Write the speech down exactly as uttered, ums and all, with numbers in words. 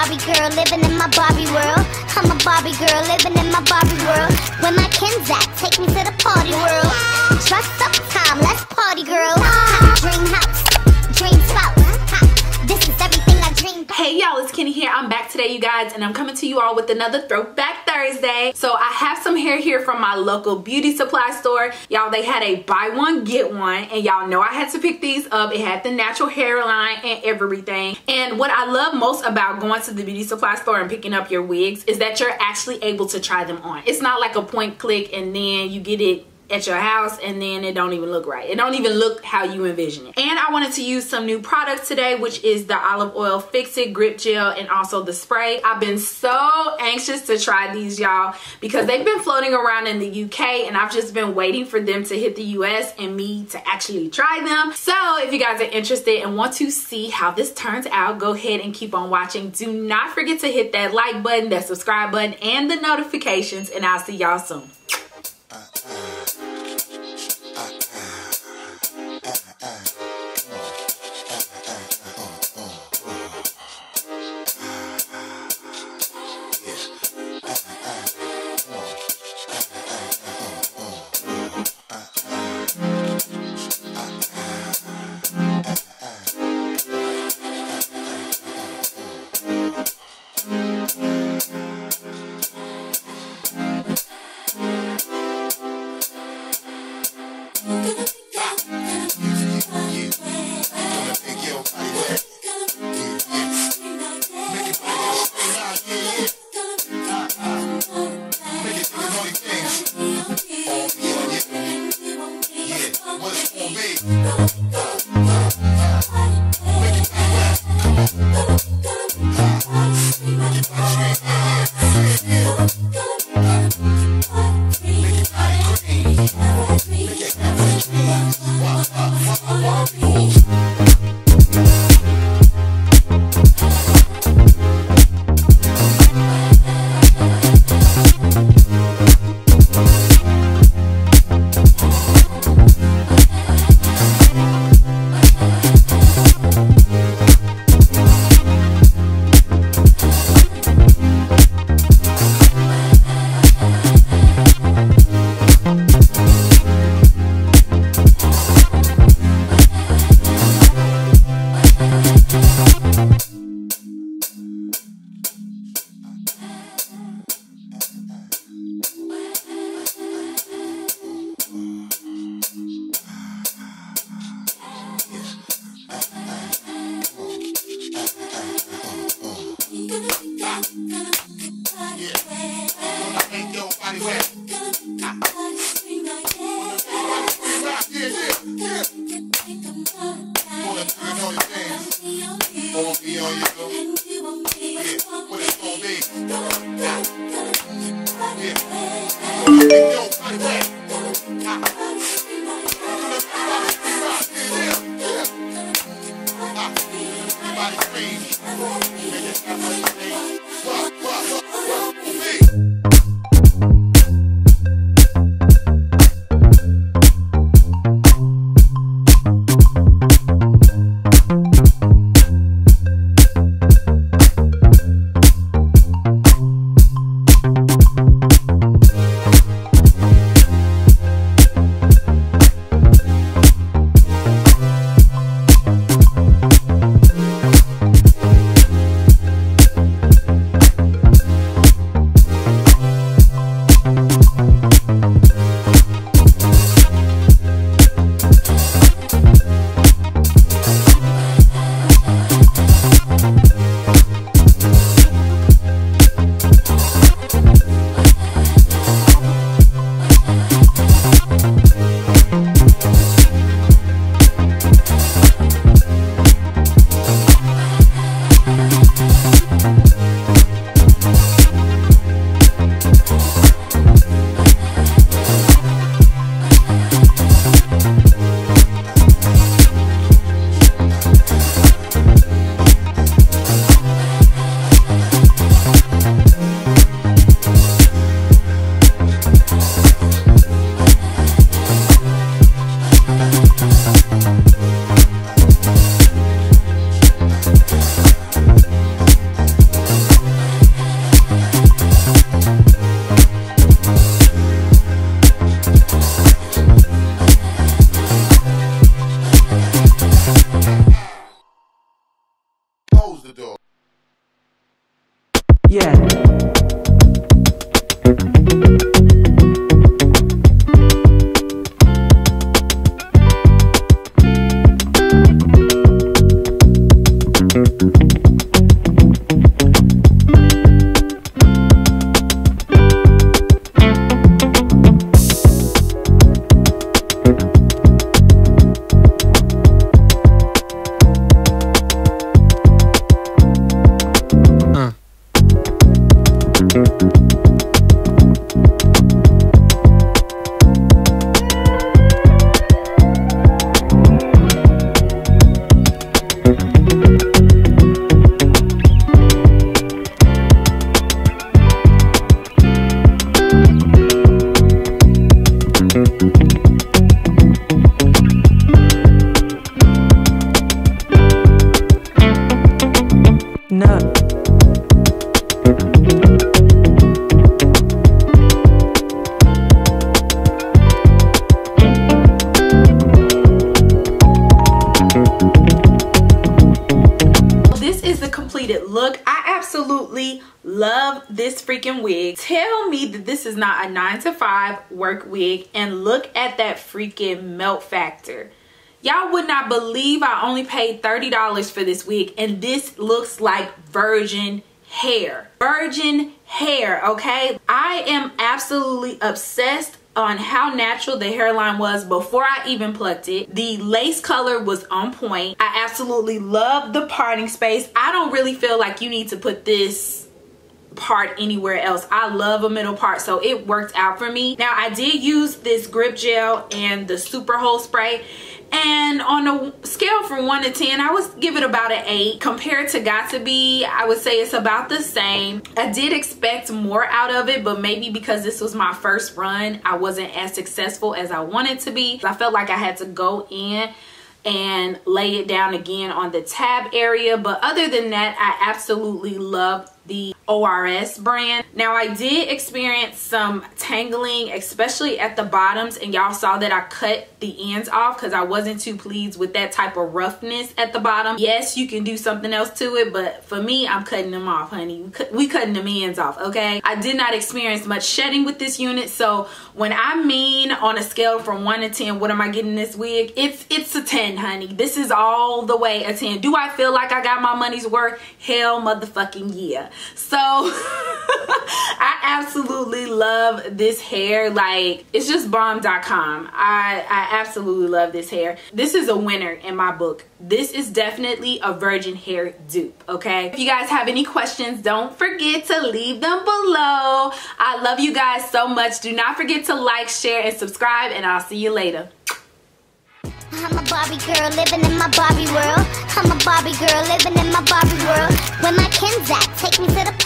Barbie girl, living in my Barbie world. I'm a Barbie girl, living in my Barbie world. When my Ken's at, take me to the party world. Dress up time, let's party, girl. Hot dream house, dream spout. This is everything I dream about. Hey y'all, it's Kenny here. I'm back today, you guys, and I'm coming to you all with another Throwback Thursday. So I have some hair here from my local beauty supply store. Y'all, they had a buy one, get one, and y'all know I had to pick these up. It had the natural hairline and everything. And what I love most about going to the beauty supply store and picking up your wigs is that you're actually able to try them on. It's not like a point click and then you get it at your house and then it don't even look right. It don't even look how you envision it. And I wanted to use some new products today, which is the olive oil Fix It grip gel and also the spray. I've been so anxious to try these, y'all, because they've been floating around in the U K and I've just been waiting for them to hit the U S and me to actually try them. So if you guys are interested and want to see how this turns out, go ahead and keep on watching. Do not forget to hit that like button, that subscribe button, and the notifications, and I'll see y'all soon. Yeah. No. This is the completed look. I absolutely love this freaking wig. Tell me that this is not a nine to five work wig, and look at that freaking melt factor. Y'all would not believe I only paid thirty dollars for this wig, and this looks like virgin hair. Virgin hair, okay? I am absolutely obsessed on how natural the hairline was before I even plucked it. The lace color was on point. I absolutely love the parting space. I don't really feel like you need to put this part anywhere else. I love a middle part, so it worked out for me. Now, I did use this grip gel and the super hold spray, and on a scale from one to ten, I would give it about an eight. Compared to Got To Be, I would say it's about the same. I did expect more out of it, but maybe because this was my first run, I wasn't as successful as I wanted to be. I felt like I had to go in and lay it down again on the tab area, but other than that, I absolutely love the O R S brand. Now, I did experience some tangling, especially at the bottoms, and y'all saw that I cut the ends off because I wasn't too pleased with that type of roughness at the bottom. Yes, you can do something else to it, but for me, I'm cutting them off, honey. We, cut, we cutting them ends off, okay? I did not experience much shedding with this unit, so when I mean on a scale from one to ten, what am I getting this wig? It's, it's a ten, honey. This is all the way a ten. Do I feel like I got my money's worth? Hell motherfucking yeah. So I absolutely love this hair. Like, it's just bomb dot com. I, I absolutely love this hair. This is a winner in my book. This is definitely a virgin hair dupe, okay? If you guys have any questions, don't forget to leave them below. I love you guys so much. Do not forget to like, share, and subscribe, and I'll see you later. I'm a Barbie girl living in my Barbie world. I'm a Barbie girl living in my Barbie world. When my Kenzak take me to the